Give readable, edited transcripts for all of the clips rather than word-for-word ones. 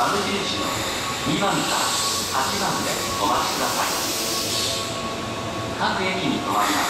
丸印の2番から8番でお待ちください。各駅に停まります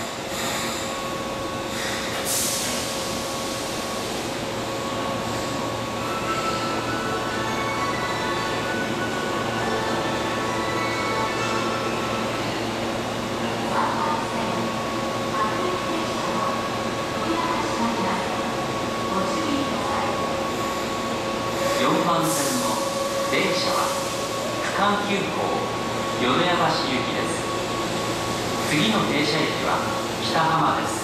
。4番線の電車は区間急行米谷橋行きです。次の停車駅は北浜です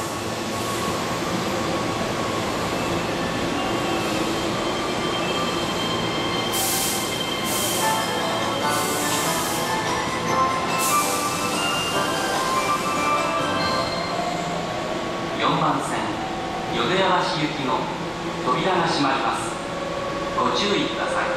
。4番線米谷橋行きの扉が閉まります。ご注意ください。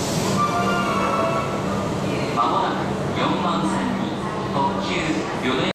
まもなく4番線に特急米